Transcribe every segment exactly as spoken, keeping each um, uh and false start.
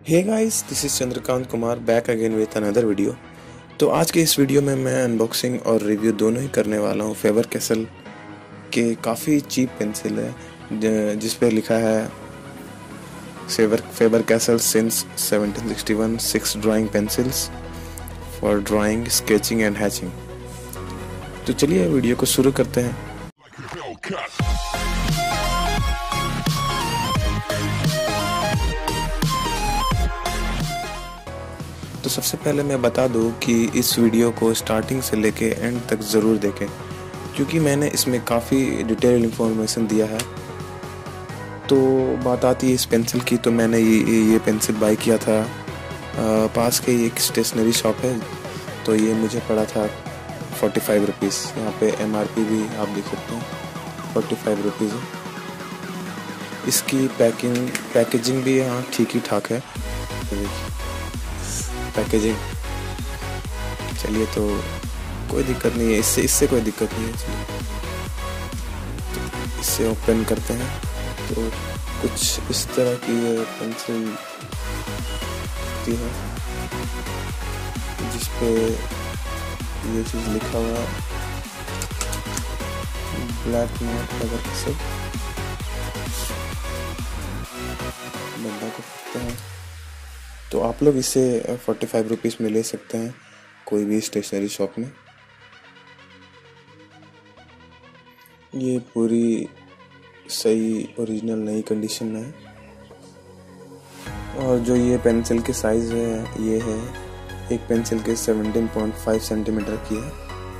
Hey guys, this is Chandrakant Kumar back again with another video. तो आज के इस वीडियो में मैं अनबॉक्सिंग और रिव्यू दोनों ही करने वाला हूँ। फेबर कैसल के काफ़ी चीप पेंसिल है जिस पे लिखा है Faber Faber Castell since seventeen sixty one six drawing pencils for drawing, sketching and hatching. तो चलिए वीडियो को शुरू करते हैं। तो सबसे पहले मैं बता दूं कि इस वीडियो को स्टार्टिंग से लेके एंड तक ज़रूर देखें, क्योंकि मैंने इसमें काफ़ी डिटेल इन्फॉर्मेशन दिया है। तो बात आती है इस पेंसिल की, तो मैंने ये ये पेंसिल बाय किया था आ, पास के एक स्टेशनरी शॉप है। तो ये मुझे पड़ा था फोर्टी फाइव रुपीज़। यहाँ पे एम आर पी भी आप देख सकते हैं, फोर्टी फाइव रुपीज़ है। इसकी पैकिंग पैकेजिंग भी यहाँ ठीक ही ठाक है। पैकेजिंग चलिए, तो कोई दिक्कत नहीं है, इससे इससे कोई दिक्कत नहीं है। चलिए तो इससे ओपन करते हैं। तो कुछ इस तरह की ये पेंसिल होती है जिस पे ये चीज़ लिखा हुआ है, ब्लैक नोट फेबर कैसल। बंदा को पकड़ते हैं। तो आप लोग इसे फोर्टी फाइव रुपीज़ में ले सकते हैं कोई भी स्टेशनरी शॉप में। ये पूरी सही ओरिजिनल नई कंडीशन में है। और जो ये पेंसिल के साइज़ है, ये है एक पेंसिल के सेवनटीन पॉइंट फाइव सेंटीमीटर की है।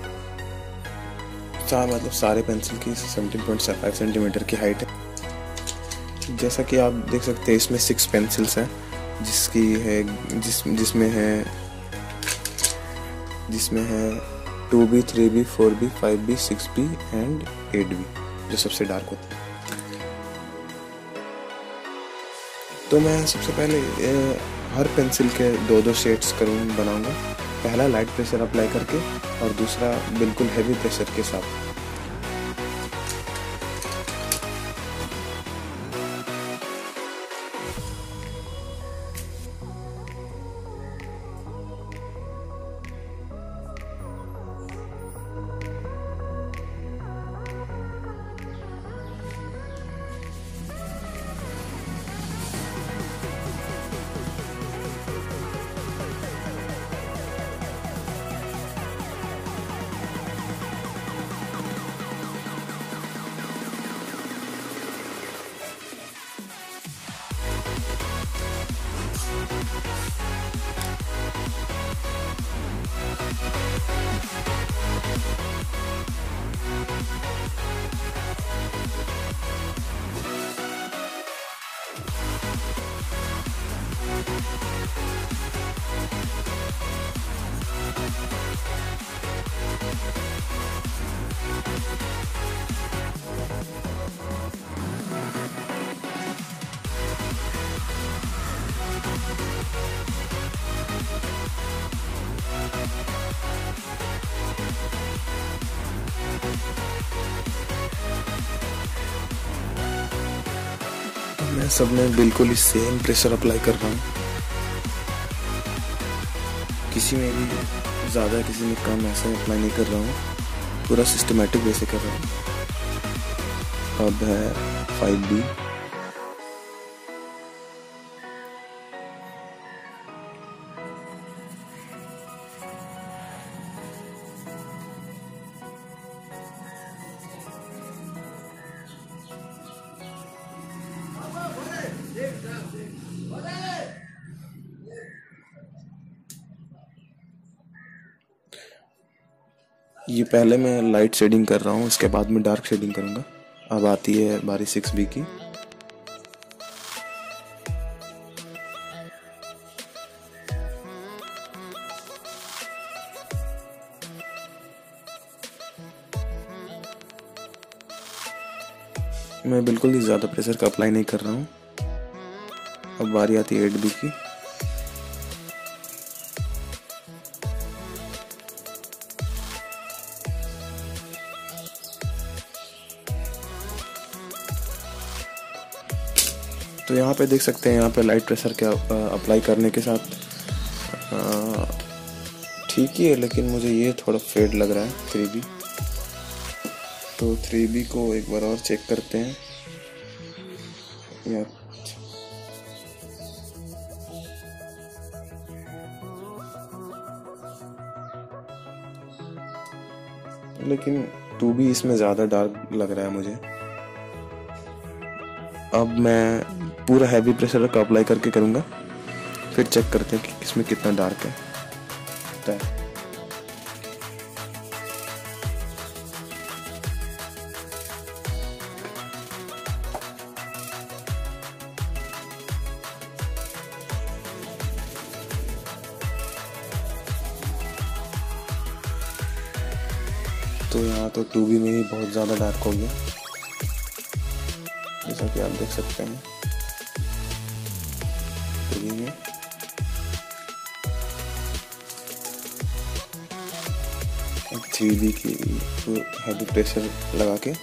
चार मतलब सारे पेंसिल की सेवनटीन पॉइंट फाइव सेंटीमीटर की हाइट है। जैसा कि आप देख सकते हैं, इसमें सिक्स पेंसिल्स हैं, जिसकी है जिस जिसमें है जिसमें है two B, three B, four B, five B, six B and eight B, जो सबसे डार्क होता है। तो मैं सबसे पहले ए, हर पेंसिल के दो दो शेड्स करूँ बनाऊंगा। पहला लाइट प्रेशर अप्लाई करके और दूसरा बिल्कुल हैवी प्रेशर के साथ। मैं सब में बिल्कुल ही सेम प्रेशर अप्लाई कर रहा हूँ। किसी में भी ज़्यादा, किसी में कम ऐसे अप्लाई नहीं कर रहा हूँ, पूरा सिस्टमेटिक वे से कर रहा हूँ। अब है फाइव बी। ये पहले मैं लाइट शेडिंग कर रहा हूँ, इसके बाद में डार्क शेडिंग करूँगा। अब आती है बारी सिक्स बी की। मैं बिल्कुल ही ज़्यादा प्रेशर का अप्लाई नहीं कर रहा हूँ। अब बारी आती है एट बी की। तो तो यहाँ पे देख सकते हैं, यहाँ पे लाइट प्रेशर के अप्लाई करने के साथ ठीक ही है, लेकिन मुझे ये थोड़ा फेड लग रहा है थ्री बी। तो थ्री बी को एक बार और चेक करते हैं यार। लेकिन टू बी इसमें ज़्यादा डार्क लग रहा है मुझे। अब मैं पूरा हैवी प्रेशर का अप्लाई करके करूँगा, फिर चेक करते हैं कि इसमें कितना डार्क है। तो यहाँ तो टू बी में ही बहुत ज़्यादा डार्क हो गया, जैसा कि आप देख सकते हैं। टू बी में थ्री बी की हैवी प्रेशर लगा के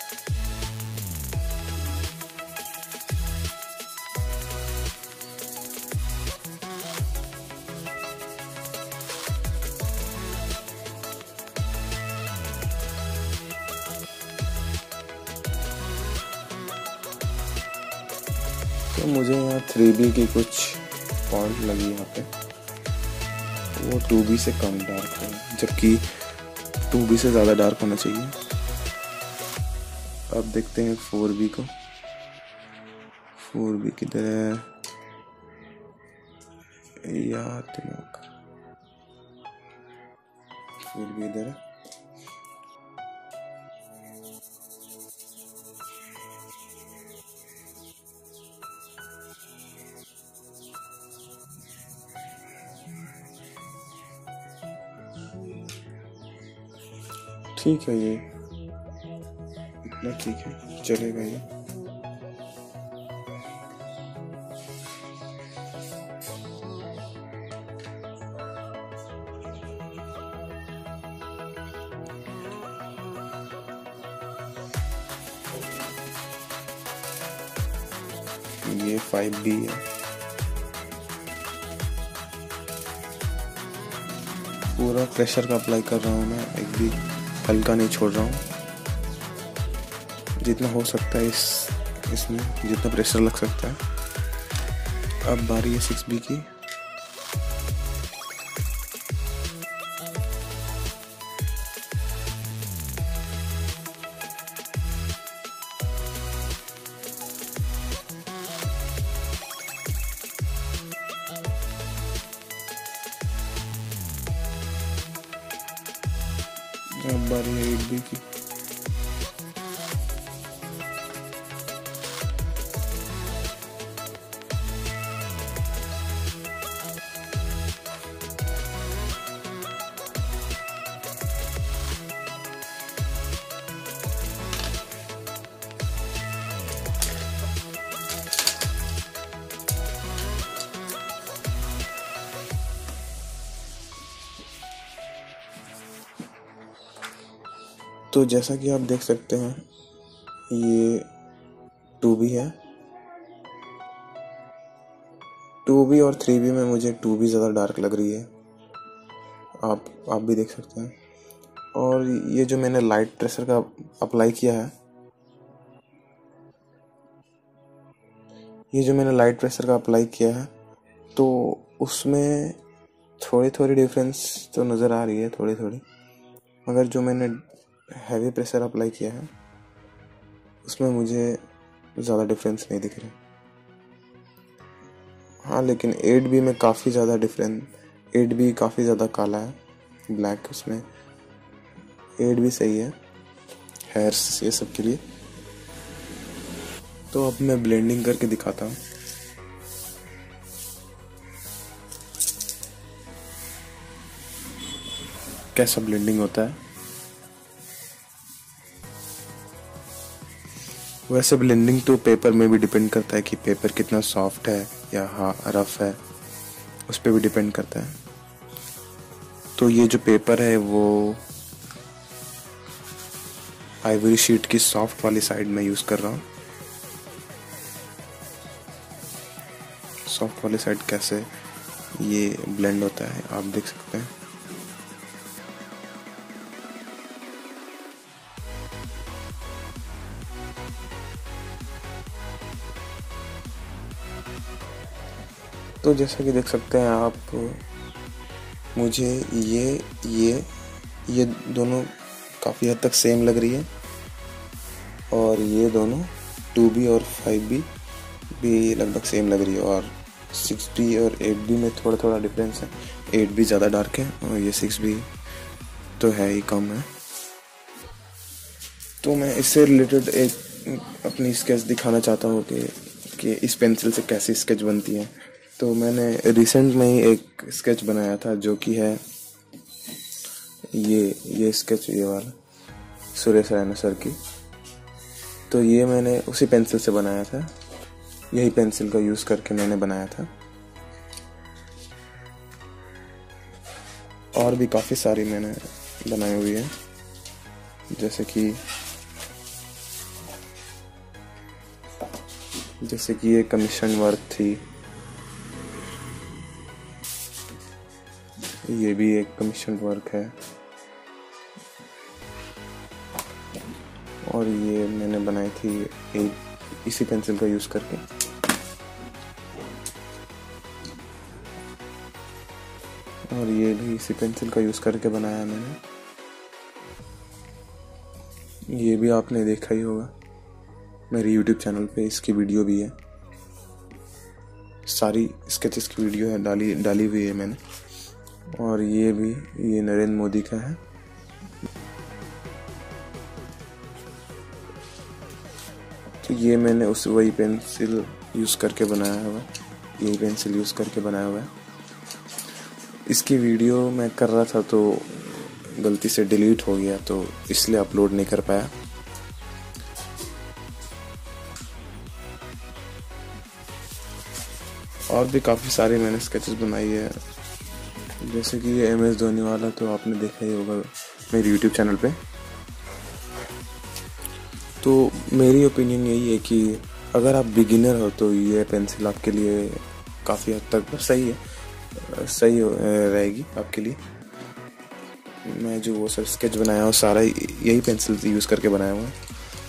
तो मुझे यहाँ थ्री बी की कुछ पॉइंट लगी यहाँ पे, वो टू बी से कम डार्क है, जबकि टू बी से ज़्यादा डार्क होना चाहिए। अब देखते हैं फोर बी को। फोर बी किधर है यार, दिमाग। फोर बी इधर है। ठीक है, ये इतना ठीक है, चलेगा ये। ये फाइव बी है। पूरा प्रेशर का अप्लाई कर रहा हूँ मैं, एक भी हल्का नहीं छोड़ रहा हूँ, जितना हो सकता है इस इसमें जितना प्रेशर लग सकता है। अब बारी है सिक्स बी की। अब बारी है एट बी की। तो जैसा कि आप देख सकते हैं, ये टू बी है। टू बी और थ्री बी में मुझे टू बी ज़्यादा डार्क लग रही है, आप आप भी देख सकते हैं। और ये जो मैंने लाइट प्रेशर का अप्लाई किया है, ये जो मैंने लाइट प्रेशर का अप्लाई किया है, तो उसमें थोड़ी थोड़ी डिफरेंस तो नज़र आ रही है, थोड़ी थोड़ी। मगर जो मैंने हैवी प्रेशर अप्लाई किया है, उसमें मुझे ज़्यादा डिफरेंस नहीं दिख रहा। हाँ, लेकिन एट बी में काफ़ी ज़्यादा डिफरेंस, एट बी काफ़ी ज़्यादा काला है, ब्लैक उसमें। एट बी सही है हेयर्स ये सब के लिए। तो अब मैं ब्लेंडिंग करके दिखाता हूँ। कैसा ब्लेंडिंग होता है। वैसे ब्लेंडिंग तो पेपर में भी डिपेंड करता है कि पेपर कितना सॉफ्ट है या हाँ रफ है, उस पर भी डिपेंड करता है। तो ये जो पेपर है वो आइवरी शीट की सॉफ्ट वाली साइड में यूज़ कर रहा हूँ। सॉफ्ट वाले साइड कैसे ये ब्लेंड होता है, आप देख सकते हैं। तो जैसा कि देख सकते हैं आप, मुझे ये ये ये दोनों काफ़ी हद तक सेम लग रही है, और ये दोनों टू बी और फाइव बी भी लगभग सेम लग रही है, और सिक्स बी और एट बी में थोड़ा थोड़ा डिफरेंस है। एट बी ज़्यादा डार्क है और ये सिक्स बी तो है ही कम है। तो मैं इससे रिलेटेड एक अपनी स्केच दिखाना चाहता हूँ कि कि इस पेंसिल से कैसी स्केच बनती है। तो मैंने रिसेंट में ही एक स्केच बनाया था, जो कि है ये ये स्केच, ये वाला सुरेश रैना सर की। तो ये मैंने उसी पेंसिल से बनाया था, यही पेंसिल का यूज़ करके मैंने बनाया था। और भी काफ़ी सारी मैंने बनाई हुई है, जैसे कि जैसे कि ये कमीशन वर्क थी, ये भी एक कमीशन वर्क है, और ये मैंने बनाई थी एक इसी पेंसिल का यूज़ करके। और ये भी इसी पेंसिल का यूज़ करके बनाया मैंने। ये भी आपने देखा ही होगा, मेरे यूट्यूब चैनल पे इसकी वीडियो भी है, सारी स्केचेस की वीडियो है डाली डाली हुई है मैंने। और ये भी ये नरेंद्र मोदी का है। तो ये मैंने उस वही पेंसिल यूज़ करके बनाया हुआ है, यही पेंसिल यूज़ करके बनाया हुआ है। इसकी वीडियो मैं कर रहा था तो गलती से डिलीट हो गया, तो इसलिए अपलोड नहीं कर पाया। और भी काफ़ी सारी मैंने स्केचेस बनाई है, जैसे कि ये एम एस धोनी वाला तो आपने देखा ही होगा मेरे यूट्यूब चैनल पे। तो मेरी ओपिनियन यही है कि अगर आप बिगिनर हो तो ये पेंसिल आपके लिए काफ़ी हद तक सही है, सही रहेगी आपके लिए। मैं जो वो सब स्केच बनाया हूँ सारा यही पेंसिल यूज़ करके बनाया हुआ है।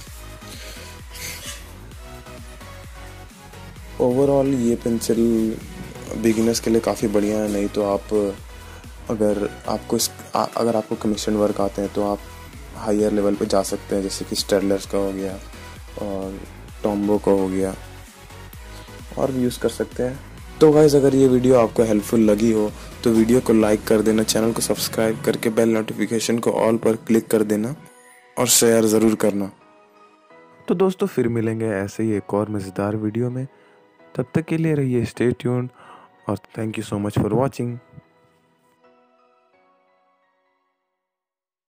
ओवरऑल ये पेंसिल बिगिनर्स के लिए काफ़ी बढ़िया है। नहीं तो आप अगर आपको इस आ, अगर आपको कमीशन वर्क आते हैं तो आप हायर लेवल पे जा सकते हैं, जैसे कि स्टेडलर्स का हो गया और टॉम्बो का हो गया, और भी यूज़ कर सकते हैं। तो गाइस, अगर ये वीडियो आपको हेल्पफुल लगी हो तो वीडियो को लाइक कर देना, चैनल को सब्सक्राइब करके बेल नोटिफिकेशन को ऑल पर क्लिक कर देना, और शेयर ज़रूर करना। तो दोस्तों, फिर मिलेंगे ऐसे ही एक और मज़ेदार वीडियो में। तब तक के लिए रहिए स्टे ट्यून्ड, और thank you so much for watching.